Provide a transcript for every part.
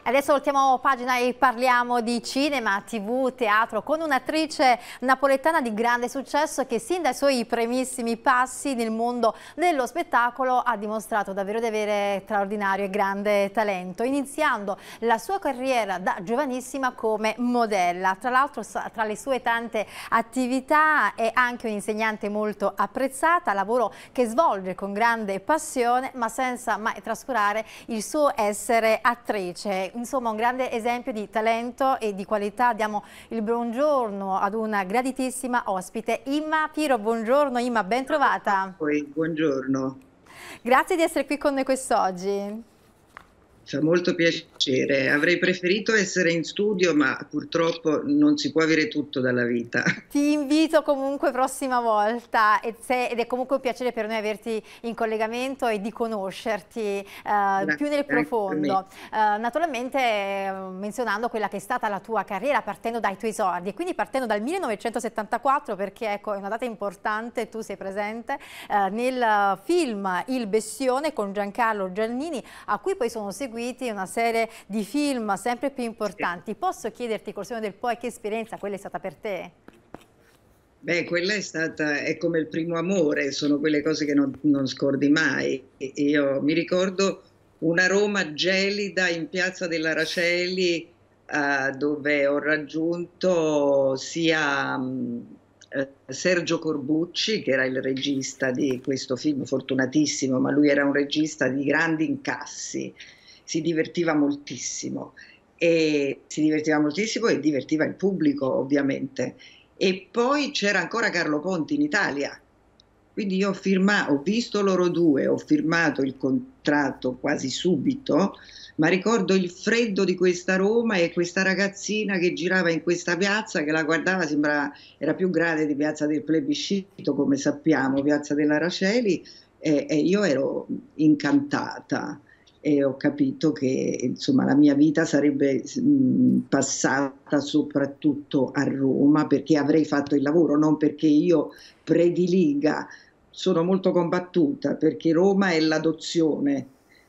Adesso voltiamo pagina e parliamo di cinema, TV, teatro con un'attrice napoletana di grande successo che sin dai suoi primissimi passi nel mondo dello spettacolo ha dimostrato davvero di avere straordinario e grande talento, iniziando la sua carriera da giovanissima come modella. Tra l'altro, tra le sue tante attività è anche un'insegnante molto apprezzata, lavoro che svolge con grande passione ma senza mai trascurare il suo essere attrice. Insomma, un grande esempio di talento e di qualità. Diamo il buongiorno ad una graditissima ospite, Imma Piro. Buongiorno Imma, ben trovata. Buongiorno. Grazie di essere qui con noi quest'oggi. Fa molto piacere. Avrei preferito essere in studio, ma purtroppo non si può avere tutto dalla vita. Ti invito comunque prossima volta ed è comunque un piacere per noi averti in collegamento e di conoscerti più nel profondo. Naturalmente menzionando quella che è stata la tua carriera partendo dai tuoi esordi e quindi partendo dal 1974, perché ecco è una data importante, tu sei presente nel film Il Bestione con Giancarlo Giannini, a cui poi sono seguiti una serie di film sempre più importanti. Posso chiederti col senno del poi che esperienza quella è stata per te? Beh, quella è come il primo amore, sono quelle cose che non scordi mai. Io mi ricordo una Roma gelida in Piazza dell'Araceli, dove ho raggiunto sia Sergio Corbucci, che era il regista di questo film, fortunatissimo, ma lui era un regista di grandi incassi, si divertiva moltissimo e divertiva il pubblico, ovviamente. E poi c'era ancora Carlo Ponti in Italia, quindi io ho visto loro due, ho firmato il contratto quasi subito, ma ricordo il freddo di questa Roma e questa ragazzina che girava in questa piazza, che la guardava, sembrava, era più grande di Piazza del Plebiscito, come sappiamo, Piazza dell'Araceli, e io ero incantata. E ho capito che insomma la mia vita sarebbe passata soprattutto a Roma, perché avrei fatto il lavoro, non perché io prediliga. Sono molto combattuta perché Roma è l'adozione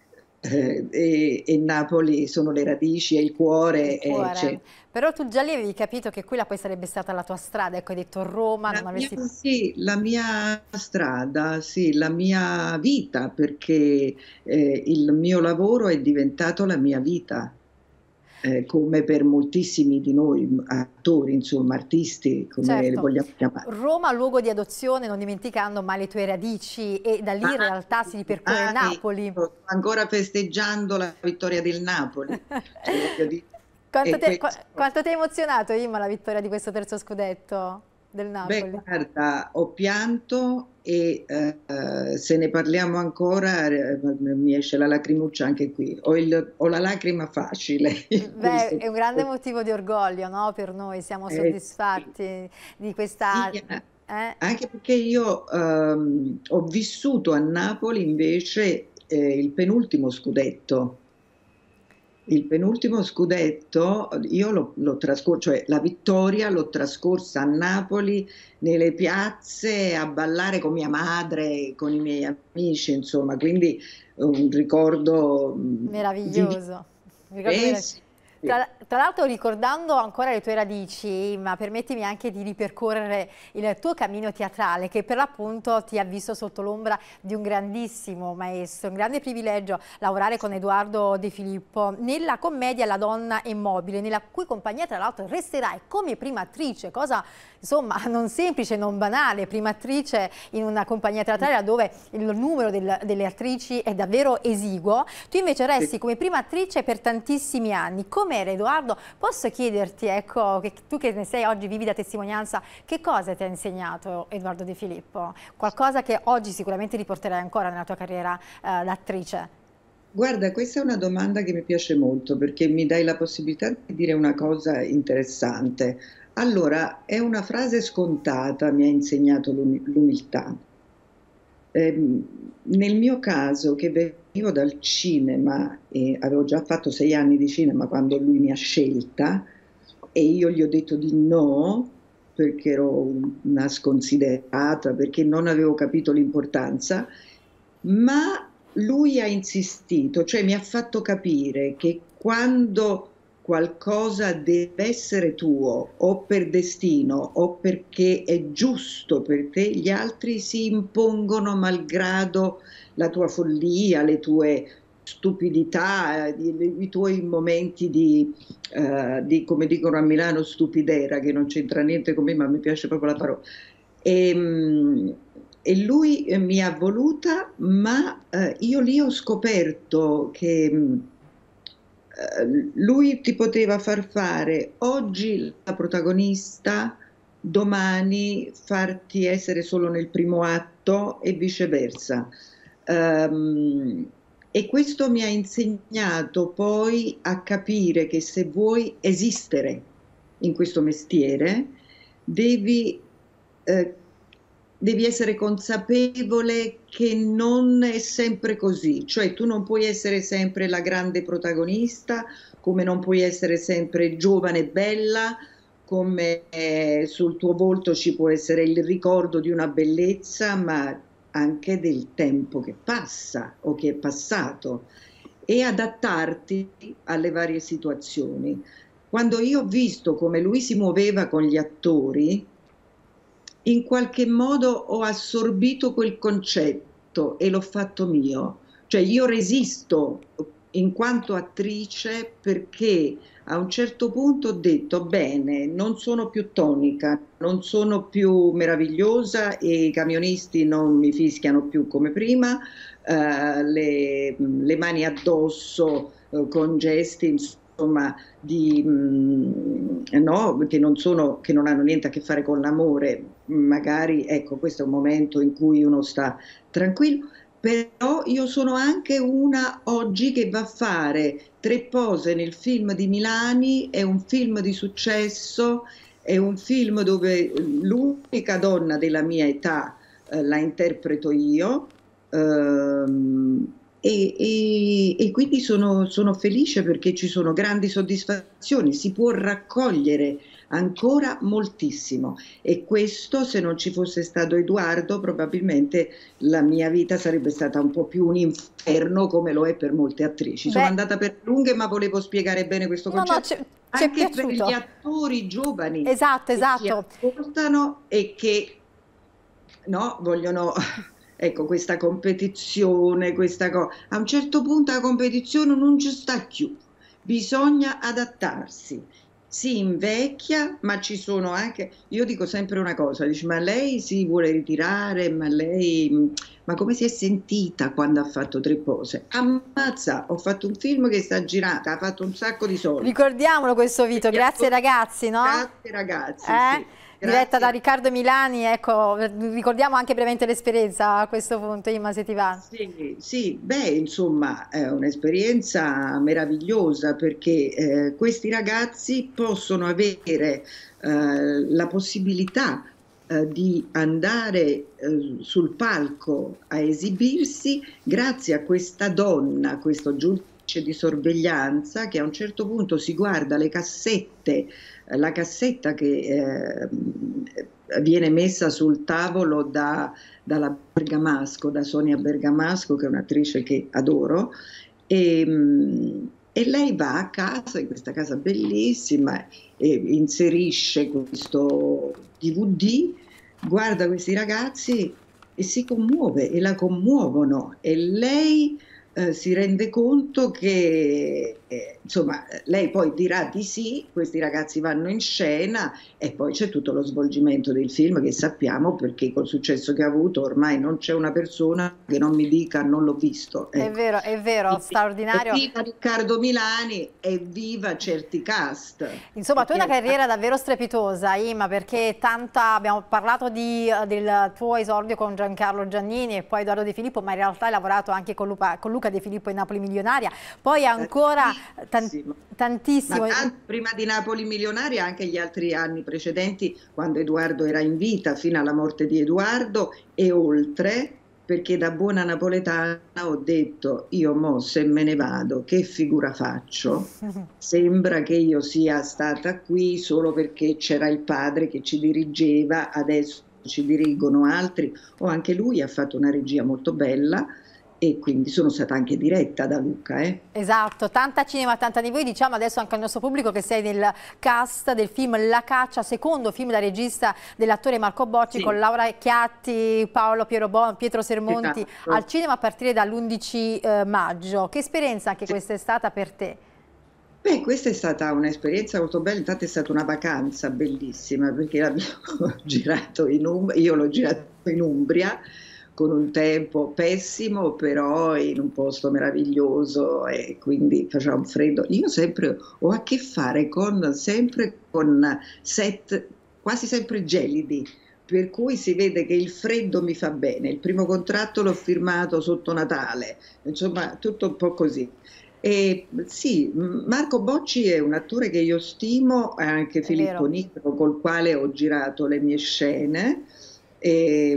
e Napoli sono le radici e il cuore. Il cuore. Però tu già lì avevi capito che quella poi sarebbe stata la tua strada, ecco, hai detto Roma, non avessi... Sì, la mia strada, sì, la mia vita, perché il mio lavoro è diventato la mia vita, come per moltissimi di noi, attori, insomma, artisti, come li Certo, vogliamo chiamare. Roma luogo di adozione, non dimenticando mai le tue radici, e da lì in realtà si ripercorre Napoli. Sto ancora festeggiando la vittoria del Napoli. Cioè, voglio dire, e questo. Quanto ti ha emozionato, Imma, la vittoria di questo terzo scudetto del Beh, Napoli? guarda, ho pianto e se ne parliamo ancora mi esce la lacrimuccia anche qui. Ho la lacrima facile in Beh, questo è un grande momento. motivo di orgoglio, no? Per noi siamo Sì, soddisfatti di questa... sì, anche perché io ho vissuto a Napoli invece il penultimo scudetto. Il penultimo scudetto io l'ho trascorso, cioè la vittoria l'ho trascorsa a Napoli, nelle piazze, a ballare con mia madre, con i miei amici, insomma, quindi un ricordo vivido. Meraviglioso. Un ricordo Sì, Tra l'altro, ricordando ancora le tue radici, ma permettimi anche di ripercorrere il tuo cammino teatrale, che per l'appunto ti ha visto sotto l'ombra di un grandissimo maestro, un grande privilegio lavorare con Edoardo De Filippo nella commedia La donna immobile, nella cui compagnia tra l'altro resterai come prima attrice, cosa insomma non semplice, non banale, prima attrice in una compagnia teatrale dove il numero delle attrici è davvero esiguo. Tu invece resti come prima attrice per tantissimi anni. Com'era, Edoardo? Posso chiederti, ecco, che tu che ne sei oggi vivida testimonianza, che cosa ti ha insegnato Edoardo De Filippo? Qualcosa che oggi sicuramente riporterai ancora nella tua carriera d'attrice? Guarda, questa è una domanda che mi piace molto perché mi dai la possibilità di dire una cosa interessante. Allora, è una frase scontata, mi ha insegnato l'umiltà. Nel mio caso, che venivo dal cinema e avevo già fatto 6 anni di cinema quando lui mi ha scelta e io gli ho detto di no perché ero una sconsiderata, perché non avevo capito l'importanza, ma lui ha insistito, cioè mi ha fatto capire che quando qualcosa deve essere tuo, o per destino, o perché è giusto per te, gli altri si impongono malgrado la tua follia, le tue stupidità, i tuoi momenti come dicono a Milano, stupidera, che non c'entra niente con me, ma mi piace proprio la parola. E, e lui mi ha voluta, ma io lì ho scoperto che lui ti poteva far fare oggi la protagonista, domani farti essere solo nel primo atto e viceversa. E questo mi ha insegnato poi a capire che se vuoi esistere in questo mestiere, devi, eh, devi essere consapevole che non è sempre così, cioè tu non puoi essere sempre la grande protagonista, come non puoi essere sempre giovane e bella, come sul tuo volto ci può essere il ricordo di una bellezza, ma anche del tempo che passa o che è passato, e adattarti alle varie situazioni. Quando io ho visto come lui si muoveva con gli attori, in qualche modo ho assorbito quel concetto e l'ho fatto mio. Cioè io resisto in quanto attrice perché a un certo punto ho detto bene, non sono più tonica, non sono più meravigliosa e i camionisti non mi fischiano più come prima, le mani addosso con gesti insomma no, che non hanno niente a che fare con l'amore, magari ecco questo è un momento in cui uno sta tranquillo, però io sono anche una oggi che va a fare tre pose nel film di Milani, è un film di successo, è un film dove l'unica donna della mia età la interpreto io. E quindi sono felice perché ci sono grandi soddisfazioni, si può raccogliere ancora moltissimo e questo se non ci fosse stato Edoardo probabilmente la mia vita sarebbe stata un po' più un inferno come lo è per molte attrici. Sono andata per lunghe ma volevo spiegare bene questo No, no, concetto ci è anche per gli piaciuto. attori giovani Esatto, che ci esatto. ascoltano e che no, vogliono ecco, questa competizione, questa cosa. A un certo punto la competizione non ci sta più, bisogna adattarsi. Si invecchia, ma ci sono anche, io dico sempre una cosa, dici, ma lei si vuole ritirare, ma come si è sentita quando ha fatto tre pose? Ammazza, ho fatto un film che sta girando, ha fatto un sacco di soldi. Ricordiamolo questo video, Gli grazie attori- ragazzi, no? Grazie ragazzi, sì, Diretta da grazie. Riccardo Milani, ecco, ricordiamo anche brevemente l'esperienza a questo punto, Imma, se ti va. Sì, sì, beh, insomma, è un'esperienza meravigliosa perché questi ragazzi possono avere la possibilità di andare sul palco a esibirsi grazie a questa donna, questo giudice di sorveglianza che a un certo punto si guarda le cassette, la cassetta che viene messa sul tavolo dalla Bergamasco, da Sonia Bergamasco, che è un'attrice che adoro, e lei va a casa, in questa casa bellissima, e inserisce questo DVD, guarda questi ragazzi e si commuove e la commuovono e lei si rende conto che insomma lei poi dirà di sì, questi ragazzi vanno in scena e poi c'è tutto lo svolgimento del film che sappiamo perché col successo che ha avuto ormai non c'è una persona che non mi dica non l'ho visto. Ecco. È vero, straordinario. Evviva Riccardo Milani, evviva certi cast. Insomma, tu hai una Perché carriera davvero strepitosa, Imma, perché tanta, abbiamo parlato del tuo esordio con Giancarlo Giannini e poi Edoardo De Filippo, ma in realtà hai lavorato anche con Luca De Filippo in Napoli Milionaria, poi ancora tantissimo. Ma prima di Napoli Milionaria, anche gli altri anni precedenti, quando Edoardo era in vita, fino alla morte di Edoardo e oltre, perché da buona napoletana ho detto, io mo se me ne vado, che figura faccio? Sembra che io sia stata qui solo perché c'era il padre che ci dirigeva, adesso ci dirigono altri, o anche lui ha fatto una regia molto bella, e quindi sono stata anche diretta da Luca. Esatto, tanta cinema, tanta di voi, diciamo adesso anche al nostro pubblico che sei nel cast del film La Caccia, secondo film da regista dell'attore Marco Bocci, Sì, con Laura Chiatti, Paolo Pietro Sermonti, al esatto. cinema a partire dall'11 maggio. Che esperienza anche Sì. questa è stata per te? Beh, questa è stata un'esperienza molto bella, infatti è stata una vacanza bellissima perché l'abbiamo girato in Umbria, io l'ho girato in Umbria con un tempo pessimo, però in un posto meraviglioso e quindi faceva un freddo. Io sempre ho a che fare sempre con set quasi sempre gelidi, per cui si vede che il freddo mi fa bene. Il primo contratto l'ho firmato sotto Natale, insomma, tutto un po' così. E sì, Marco Bocci è un attore che io stimo, e anche È Filippo vero. Nitro, col quale ho girato le mie scene. E,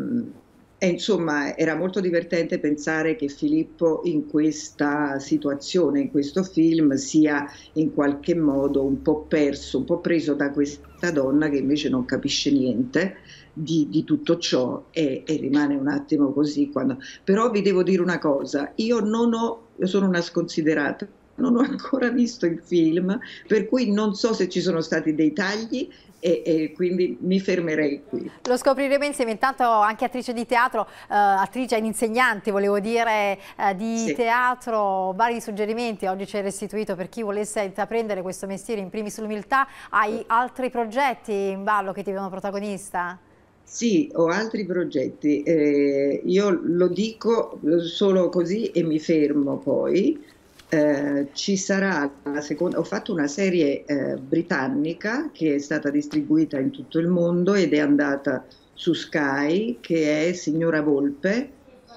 e insomma, era molto divertente pensare che Filippo in questa situazione, in questo film, sia in qualche modo un po' perso, un po' preso da questa donna che invece non capisce niente di tutto ciò e rimane un attimo così. Però vi devo dire una cosa, io sono una sconsiderata, non ho ancora visto il film, per cui non so se ci sono stati dei tagli e quindi mi fermerei qui. Lo scopriremo insieme, intanto anche attrice di teatro, attrice ed insegnante, volevo dire, di Sì. teatro, vari suggerimenti oggi ci hai restituito per chi volesse intraprendere questo mestiere, in primis l'umiltà. Hai altri progetti in ballo che ti vedono protagonista? Sì, ho altri progetti. Io lo dico solo così e mi fermo poi. Ci sarà la seconda. Ho fatto una serie britannica che è stata distribuita in tutto il mondo ed è andata su Sky, che è Signora Volpe,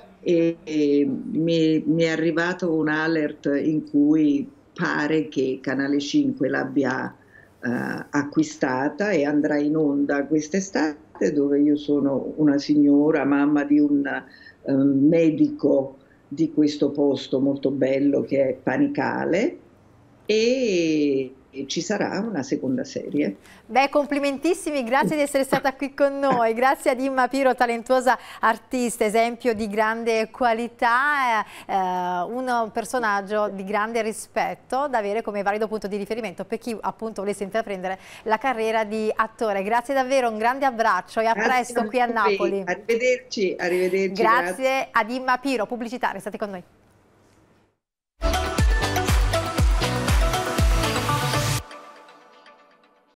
e mi è arrivato un alert in cui pare che Canale 5 l'abbia acquistata e andrà in onda quest'estate, dove io sono una signora, mamma di un medico di questo posto molto bello che è Panicale e ci sarà una seconda serie. Beh, complimentissimi, grazie di essere stata qui con noi, grazie ad Imma Piro, talentuosa artista, esempio di grande qualità, un personaggio di grande rispetto da avere come valido punto di riferimento per chi appunto volesse intraprendere la carriera di attore. Grazie davvero, un grande abbraccio e a Grazie presto a qui a voi, Napoli. arrivederci, arrivederci, grazie. Grazie ad Imma Piro, pubblicità, restate con noi.